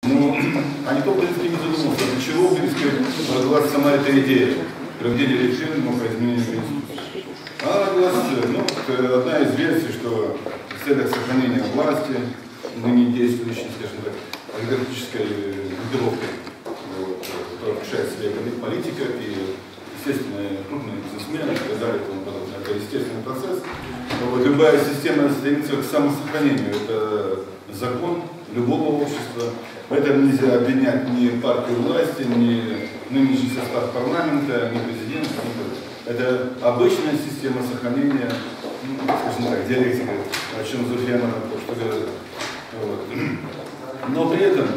Ну, а никто, в принципе, не задумался, для чего, в принципе, родилась сама эта идея проведения референдума по изменению Конституции. Она родилась, ну, одна из версий, что в целях сохранения власти, ныне действующей, скажем так, олигархической группировкой, которая решает себе политика и, естественно, крупные бизнесмены и так далее, и тому подобное. Это естественный процесс. Но вот любая система стремится к самосохранению. Это закон любого общества. Поэтому нельзя обвинять ни партию власти, ни нынешний состав парламента, ни президента. Это обычная система сохранения, скажем так, диалектика, о чем Зульфиянова что говорит. Вот. Но при этом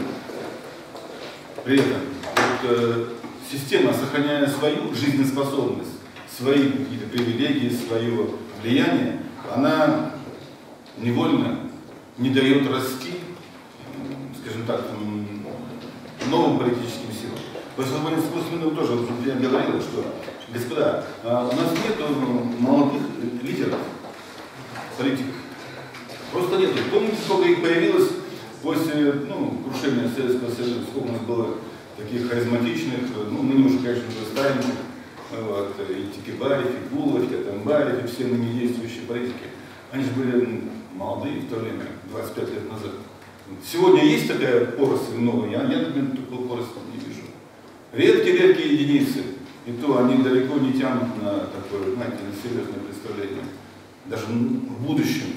вот, система, сохраняя свою жизнеспособность, свои какие-то привилегии, свое влияние, она невольно не дает расти, скажем так, новым политическим силам. То есть свободный смысл тоже я говорил, что, господа, у нас нет молодых лидеров, политиков. Просто нет. Помните, сколько их появилось после крушения Советского Союза, сколько у нас было таких харизматичных, ныне уже, конечно, стареньких, вот, и Тикибаев, и Гулов, и Атамбаев, и все ныне действующие политики. Они же были молодые в то время, 25 лет назад. Сегодня есть такая поросль новая, я, например, такую поросль не вижу. Редкие единицы, и то они далеко не тянут на такое, знаете, на серьезное представление. Даже в будущем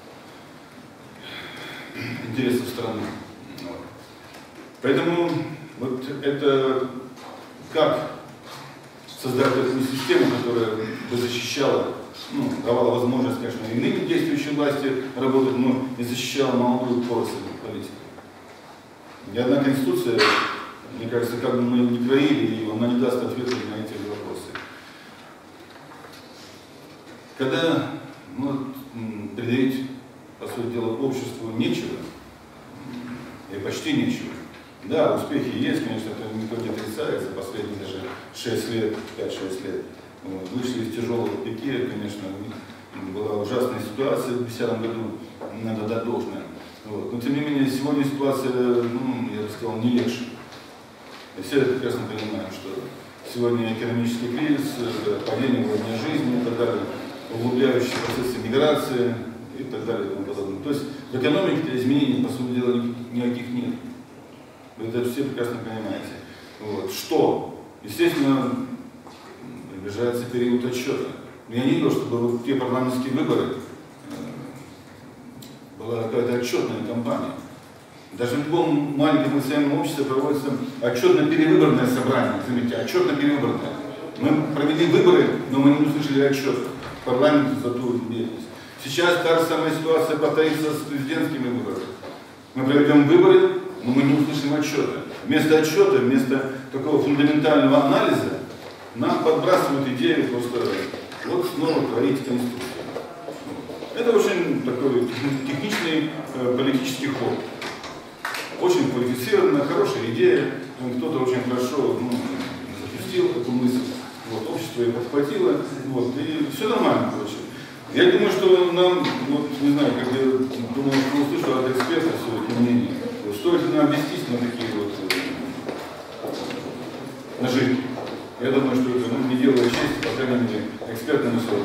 интересов страны. Вот. Поэтому вот это как создать такую систему, которая бы защищала, давала возможность, конечно, и ныне действующей власти работать, но и защищала молодую поросль политики. Ни одна конституция, мне кажется, как бы мы не краили ее, она не даст ответа на эти вопросы. Когда предъявить, по сути дела, обществу нечего, и почти нечего. Да, успехи есть, конечно, это никто не отрицает, за последние даже 6 лет, 5-6 лет. Вот. Вышли из тяжелого пике, конечно, была ужасная ситуация в 2010 году, надо дать должное. Вот. Но тем не менее, сегодня ситуация, я бы сказал, не легче. И все это прекрасно понимаем, что сегодня экономический кризис, падение уровня жизни и так далее, углубляющие процессы миграции и так далее и тому подобное. То есть в экономике изменений, по сути дела, никаких нет. Вы это все прекрасно понимаете. Вот. Что? Естественно, приближается период отсчета. Я не видел, чтобы вот те парламентские выборы была какая-то отчетная кампания. Даже в любом маленьком национальном обществе проводится отчетно-перевыборное собрание. Заметьте, отчетно-перевыборное. Мы провели выборы, но мы не услышали отчет парламенту за ту деятельность. Сейчас та же самая ситуация повторится с президентскими выборами. Мы проведем выборы, но мы не услышим отчета. Вместо отчета, вместо такого фундаментального анализа, нам подбрасывают идею просто вот снова творить конституцию. Это очень такой техничный политический ход. Очень квалифицированная, хорошая идея. Кто-то очень хорошо запустил эту мысль. Вот, общество ее подхватило. Вот, и все нормально, короче. Я думаю, что нам, не знаю, как я думал, что услышу от экспертов все-таки мнение, стоит ли нам вестись на такие наживки. Я думаю, что это не делает честь, по крайней мере, экспертному сообществу.